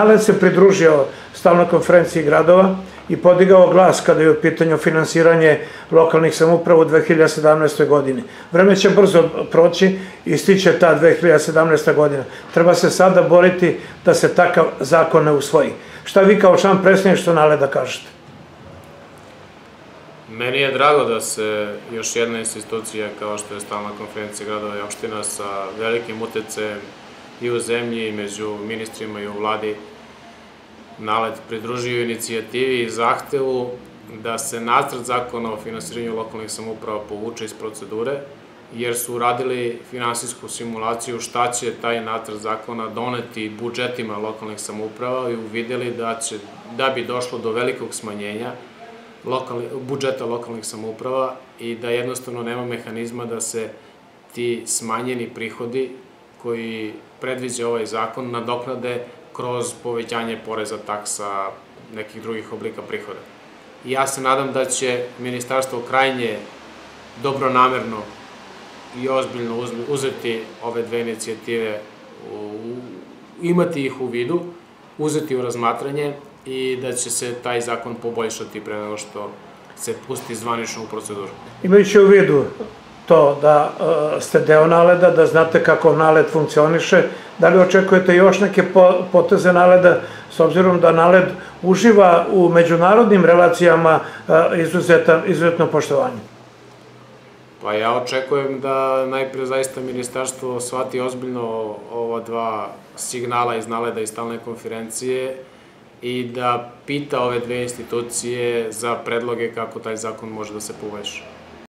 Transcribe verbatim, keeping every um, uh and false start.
NALED se pridružio stalnoj konferenciji gradova i podigao glas kada je u pitanju finansiranje lokalnih samouprava u dve hiljade sedamnaestoj godini. Vreme će brzo proći i stiće ta dve hiljade sedamnaesta godina. Treba se sada boriti da se takav zakon ne usvoji. Šta vi kao član predstavništva NALED-a kažete? Meni je drago da se još jedna institucija kao što je Stalna konferencija gradova i opština sa velikim uticajem i u zemlji i među ministrima i u vladi NALED pridružio inicijativi i zahtevu da se nacrt zakona o finansiranju lokalnih samouprava povuče iz procedure, jer su uradili finansijsku simulaciju šta će taj nacrt zakona doneti budžetima lokalnih samouprava i uvideli da će, da bi došlo do velikog smanjenja budžeta lokalnih samouprava i da jednostavno nema mehanizma da se ti smanjeni prihodi koji predviđa ovaj zakon nadoknade kroz povećanje poreza, taksa, nekih drugih oblika prihoda. I ja se nadam da će ministarstvo krajnje dobronamerno i ozbiljno uzeti ove dve inicijative, imati ih u vidu, uzeti u razmatranje i da će se taj zakon poboljšati pre nego što se pusti zvanično u proceduru. Imajući u vidu to da ste deo NALED-a, da znate kako NALED funkcioniše, da li očekujete još neke poteze NALED-a, s obzirom da NALED uživa u međunarodnim relacijama izuzetno poštovanje? Pa ja očekujem da najpre zaista ministarstvo shvati ozbiljno ova dva signala iz NALED-a i Stalne konferencije i da pita ove dve institucije za predloge kako taj zakon može da se poboljša.